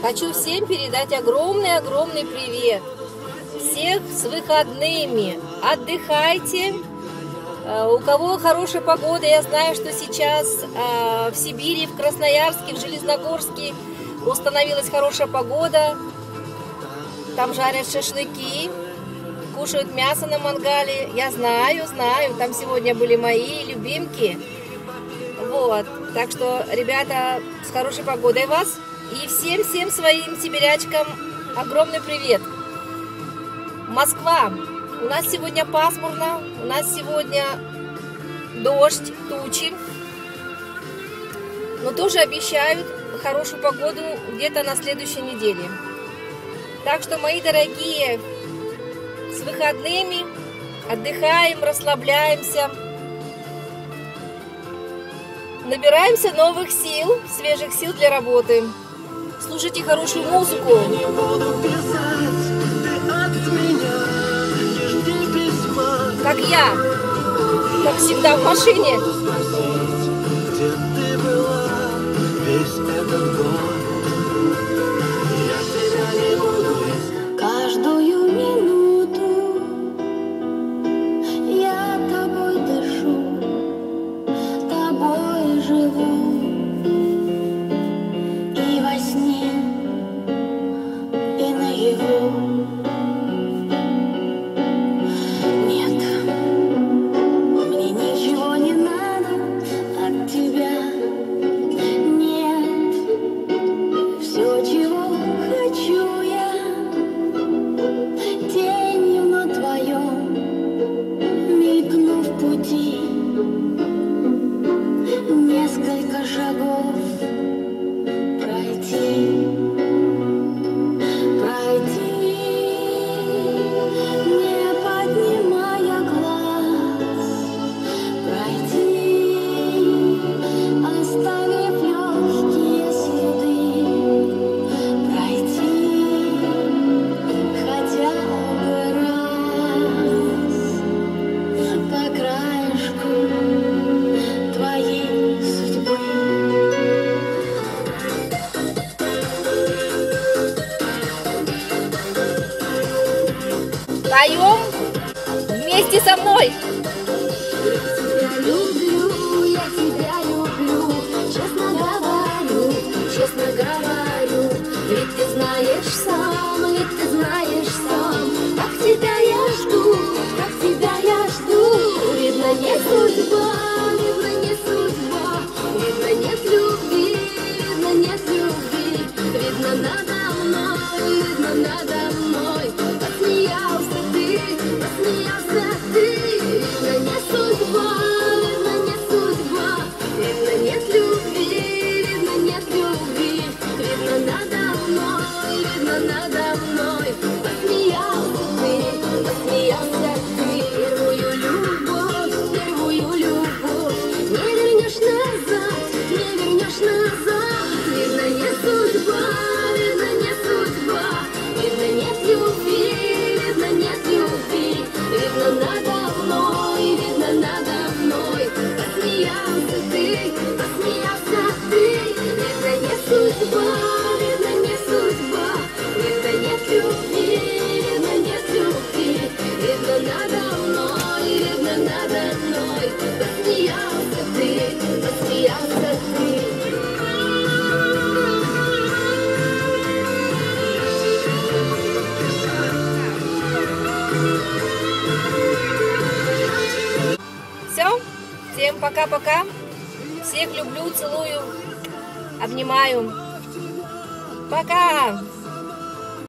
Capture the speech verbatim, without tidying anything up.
Хочу всем передать огромный-огромный привет. Всех с выходными. Отдыхайте. У кого хорошая погода, я знаю, что сейчас в Сибири, в Красноярске, в Железногорске установилась хорошая погода. Там жарят шашлыки, кушают мясо на мангале. Я знаю, знаю, там сегодня были мои любимки. Вот, так что, ребята, с хорошей погодой вас. И всем-всем своим сибирячкам огромный привет. Москва. У нас сегодня пасмурно, у нас сегодня дождь, тучи. Но тоже обещают хорошую погоду где-то на следующей неделе. Так что, мои дорогие, с выходными отдыхаем, расслабляемся. Набираемся новых сил, свежих сил для работы. Слушайте хорошую музыку. Как я, как всегда в машине. Где ты была весь этот год? Я тебя не буду искать. Каждую минуту я тобой дышу, тобой живу. И во сне, и наяву. Несколько шагов пройти, пройти, не поднимая глаз, пройти, оставив легкие следы, пройти хотя бы раз по краешку твоей судьбы. Поем вместе со мной. Я люблю, я тебя люблю, честно говорю, честно говорю. Ведь ты знаешь сам, ведь ты знаешь сам, как тебя я жду, как тебя я жду. Видно, не судьба, видно, не судьба, видно, нет любви, видно, нет любви. Видно, надо мной, видно, надо мной. Посмеялся ты, посмеялся ты. Видно, не судьба, видно, не судьба, видно, нет любви, видно, нет любви. Видно, надо мной, видно, надо мной. Посмеялся ты, посмеялся ты. Первую любовь, первую любовь не вернешь назад, не вернешь назад. Видно, не судьба, видно, не судьба, видно, нет любви, видно, нет любви. Видно, надо мной, видно, надо мной. Посмеялся ты, посмеялся ты. Видно, не судьба, видно, не судьба, видно, нет любви, видно, нет любви. Видно, надо мной, видно, надо мной. Посмеялся ты, посмеялся ты. Все, всем пока-пока. Всех люблю, целую, обнимаю. Пока!